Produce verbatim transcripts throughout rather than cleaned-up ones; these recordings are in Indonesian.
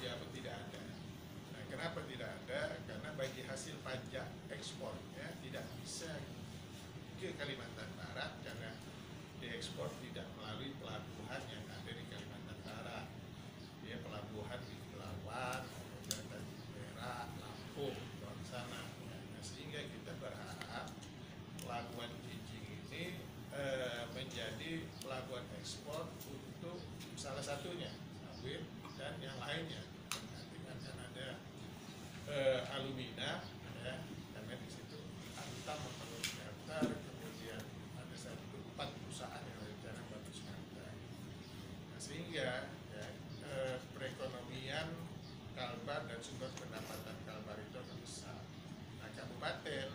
ya tidak ada. Nah, kenapa tidak ada? Karena bagi hasil pajak ekspornya tidak bisa ke Kalimantan Barat karena diekspor tidak melalui pelabuhan yang ada di Kalimantan Barat. Dia pelabuhan di Pelawan, kemudian Tanjung Perak, Lampung, di sana. Nah, sehingga kita berharap pelabuhan Kijing ini eh, menjadi pelabuhan ekspor untuk salah satunya sawit dan yang lainnya. Nanti akan ada eh, alumina, ya, karena di situ Antam membangun smelter, kemudian ada satu empat perusahaan yang rencana membangun smelter. Nah, sehingga ya, eh, perekonomian Kalbar dan sumber pendapatan Kalbar itu akan besar. Nah, kabupaten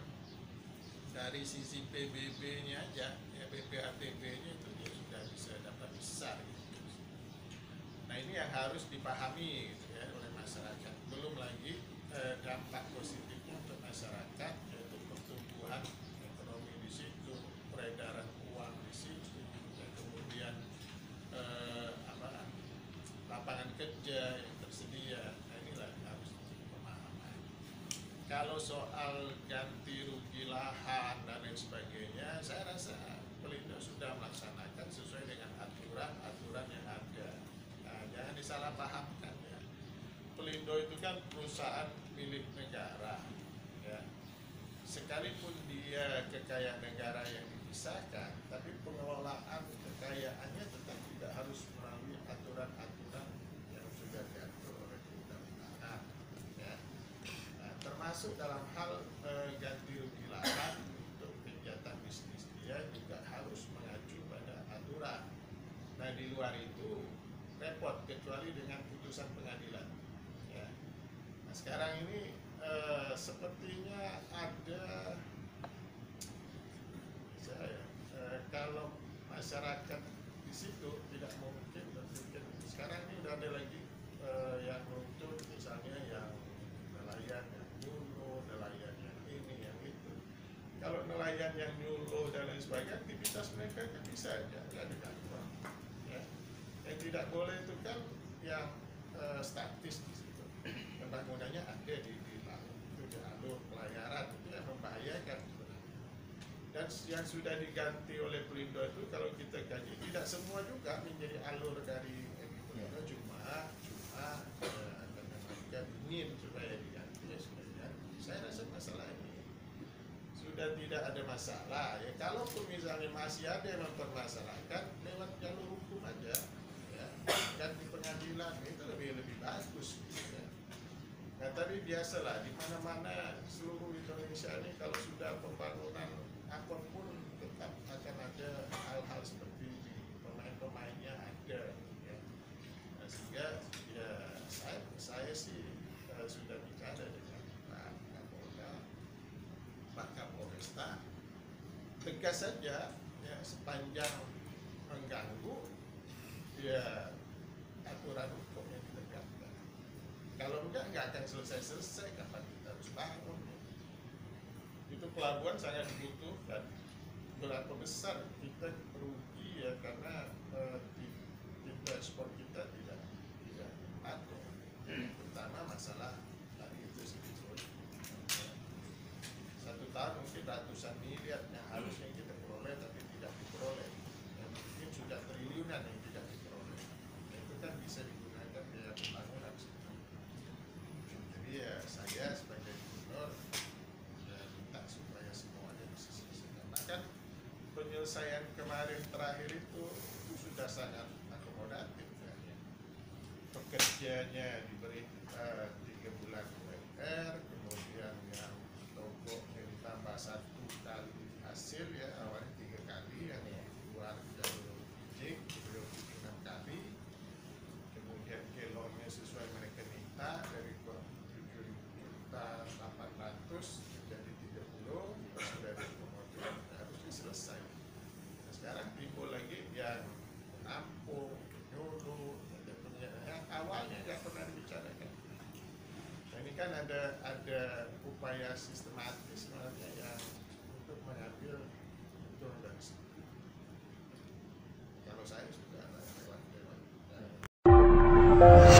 dari sisi P B B-nya aja, ya P P A T B-nya itu dia sudah bisa dapat besar. Gitu. Nah, ini yang harus dipahami gitu, ya, oleh masyarakat. Belum lagi eh, dampak positifnya untuk masyarakat, yaitu pertumbuhan ekonomi di situ, peredaran uang di situ, ya, kemudian eh, apa, lapangan kerja yang tersedia. Nah, inilah yang harus dipahami. Kalau soal ganti rugi lahan dan lain sebagainya, saya rasa Pelindo sudah melaksanakan sesuai dengan aturan-aturan yang ada. Nah, jangan disalahpahamkan ya. Pelindo itu kan perusahaan milik negara, ya. Sekalipun dia kekayaan negara yang dipisahkan, tapi pengelolaan kekayaannya tetap tidak harus melalui aturan-aturan yang sudah diatur oleh undang-undangan, ya. Nah, termasuk dalam hal eh, ganti rugi lahan untuk kegiatan bisnis dia juga harus mengacu pada aturan. Nah, di luar itu repot kecuali dengan putusan pengadilan. Ya. Nah, sekarang ini eh, sepertinya ada saya eh, kalau masyarakat di situ tidak mungkin berpikir sekarang ini udah ada lagi eh, yang menuntut misalnya yang nelayan yang nyuluh, nelayan yang ini yang itu. Kalau nelayan yang nyuluh dan lain sebagainya, aktivitas mereka kan bisa aja nggak diganggu. Ya. Yang tidak boleh itu kan yang eh, statis di situ. Pembangunannya ada di, di laut, itu di alur pelayaran, itu yang membahayakan sebenarnya. Dan yang sudah diganti oleh Pelindo itu kalau kita kaji tidak semua juga menjadi alur dari Pelindo, cuma cuma eh, karena mereka ingin supaya diganti ya sebenarnya. Saya rasa masalah ini sudah tidak ada masalah ya. Kalaupun misalnya masih ada yang mempermasalahkan, lewat jalur hukum aja ya, dan di pengadilan itu lebih lebih bagus gitu, ya. Nah, tapi biasalah di mana-mana seluruh Indonesia ini kalau sudah pembangunan apapun tetap akan ada hal-hal seperti ini, pemain-pemainnya ada ya. Nah, sehingga ya saya, saya sih uh, sudah bicara dengan Pak Kapolda, Pak Kapolresta, tegas saja ya, sepanjang mengganggu ya aturan hukum yang ditegakkan. Kalau enggak, enggak akan selesai-selesai kapan kita harus bangun. Itu pelabuhan sangat dibutuhkan. Berapa besar kita merugi ya karena eh, kita ekspor kita tidak tidak patuh. Pertama masalah tadi itu sebetulnya satu tahun mungkin ratusan miliar yang harusnya kita peroleh tapi tidak diperoleh. Dan mungkin sudah triliunan yang tidak diperoleh. Itu kan bisa digunakan biaya pembangunan. Jadi ya saya sebagai gubernur ya minta supaya semuanya bisa selesai. Bahkan penyelesaian kemarin terakhir itu, itu sudah sangat akomodatif ya. Pekerjanya diberi uh, tiga bulan U M R, kemudian yang toko ditambah satu kali hasil ya, awalnya tiga kali, yang keluar jalur Kijing beliau enam kali, kemudian kelongnya sesuai mereka minta dari tujuh juta delapan ratus jadi tiga puluh, sudah dikomodir, harusnya selesai. Nah, sekarang timbul lagi yang menampung, nyuluh, yang awalnya nggak pernah dibicarakan. Nah, ini kan ada ada upaya sistematis sebenarnya yang untuk mengambil untung dari situ. Kalau saya sudah lewat lewat.